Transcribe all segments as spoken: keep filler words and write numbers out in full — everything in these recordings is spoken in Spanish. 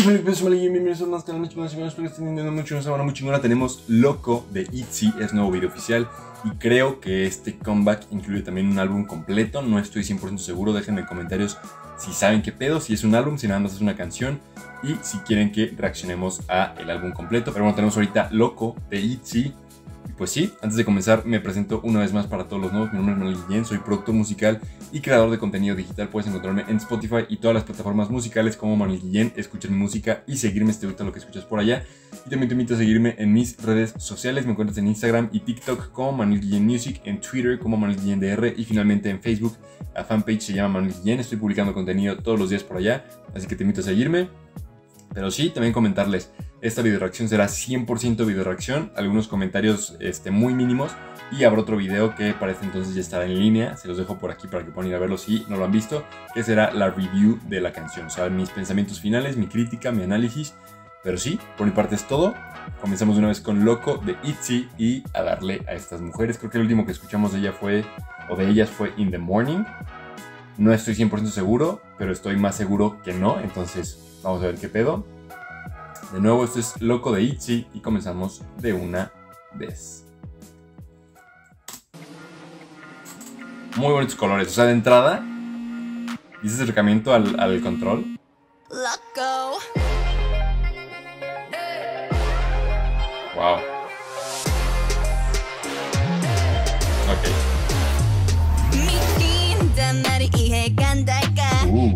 Bienvenidos a más canal, mucho espero que estén teniendo mucho, una semana muy chingona. Tenemos Loco de ITZY, es nuevo video oficial y creo que este comeback incluye también un álbum completo. No estoy cien por ciento seguro, déjenme en comentarios si saben qué pedo, si es un álbum, si nada más es una canción y si quieren que reaccionemos a el álbum completo. Pero bueno, tenemos ahorita Loco de ITZY. Y pues sí, antes de comenzar me presento una vez más para todos los nuevos. Mi nombre es Manuel Guillén, soy productor musical y creador de contenido digital. Puedes encontrarme en Spotify y todas las plataformas musicales como Manuel Guillén, escuchar mi música y seguirme si te gusta lo que escuchas por allá. Y también te invito a seguirme en mis redes sociales, me encuentras en Instagram y TikTok como Manuel Guillén Music, en Twitter como Manuel Guillén D R y finalmente en Facebook la fanpage se llama Manuel Guillén. Estoy publicando contenido todos los días por allá, así que te invito a seguirme. Pero sí, también comentarles, esta video reacción será cien por ciento video reacción, algunos comentarios este, muy mínimos y habrá otro video que para este entonces ya estará en línea, se los dejo por aquí para que puedan ir a verlo si no lo han visto, que será la review de la canción, o sea, mis pensamientos finales, mi crítica, mi análisis. Pero sí, por mi parte es todo, comenzamos de una vez con Loco de ITZY y a darle a estas mujeres. Creo que el último que escuchamos de ella fue, o de ellas fue In The Morning, no estoy cien por ciento seguro, pero estoy más seguro que no, entonces vamos a ver qué pedo. De nuevo, esto es Loco de ITZY y comenzamos de una vez. Muy bonitos colores, o sea, de entrada, y ese acercamiento al, al control. Loco. Wow. Ok. Uh.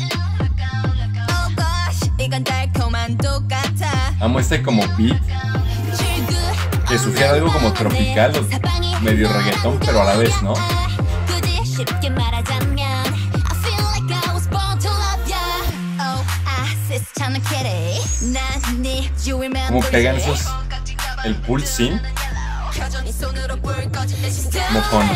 Amo este como beat que sugiere algo como tropical o medio reggaetón, pero a la vez, ¿no? Como pegan esos, el pulsing, como con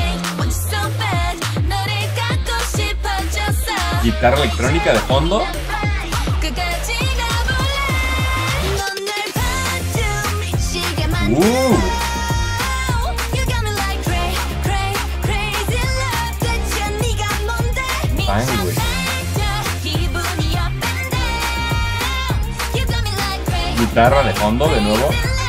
guitarra electrónica de fondo. Uh. Bang, güey. Guitarra de fondo de nuevo.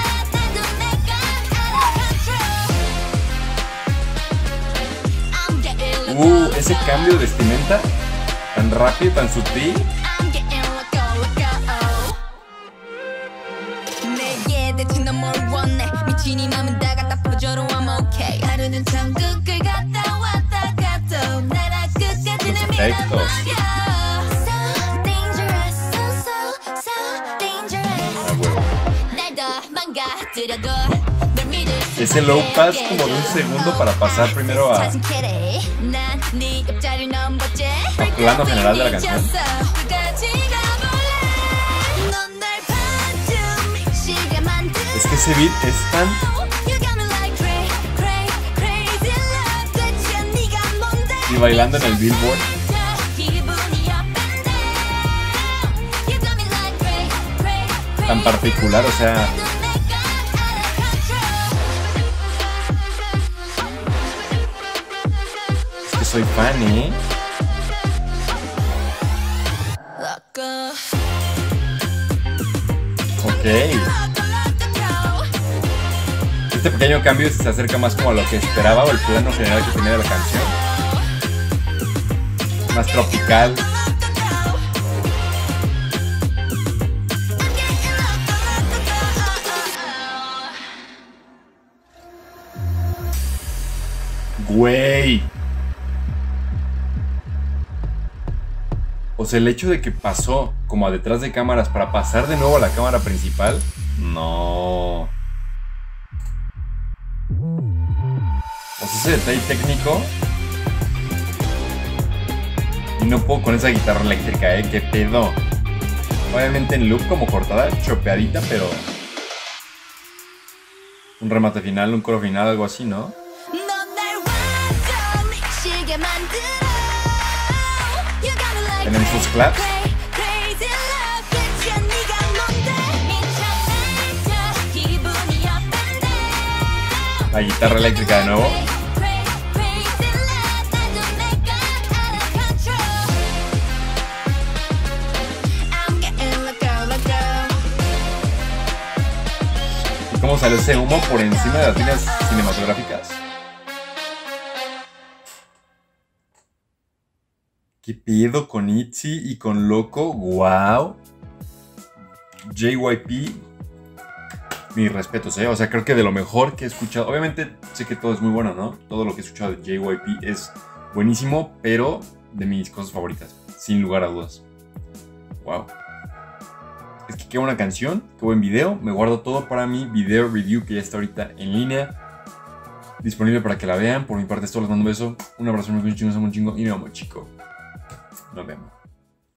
Uh, ese cambio de vestimenta tan rápido, tan sutil. Perfectos. Ese low pass como de un segundo para pasar primero a, a plano general de la canción. Es que ese beat es tan... Y bailando en el Billboard. Tan particular, o sea... Es que soy fan, ¿eh? Ok. Este pequeño cambio se acerca más como a lo que esperaba o el plano general que tenía de la canción. Más tropical. Güey. O sea, el hecho de que pasó como a detrás de cámaras para pasar de nuevo a la cámara principal. No. O sea, ese detalle técnico. Y no puedo con esa guitarra eléctrica, ¿eh? ¿Qué pedo? Obviamente en loop como cortada, chopeadita, pero... Un remate final, un coro final, algo así, ¿no? Tenemos sus claps. La guitarra eléctrica de nuevo. cómo sale ese humo por encima de las líneas cinematográficas. ¿Qué pedo con Itzy y con Loco? ¡Wow! J Y P, mis respetos, ¿eh? O sea, creo que de lo mejor que he escuchado. Obviamente sé que todo es muy bueno, ¿no? Todo lo que he escuchado de J Y P es buenísimo, pero de mis cosas favoritas, sin lugar a dudas. ¡Wow! Es que qué buena canción, qué buen video. Me guardo todo para mi video review que ya está ahorita en línea, disponible para que la vean. Por mi parte es todo, les mando un beso. Un abrazo, me cuido un chingo, un chingo y nos vemos, chico. Nos vemos.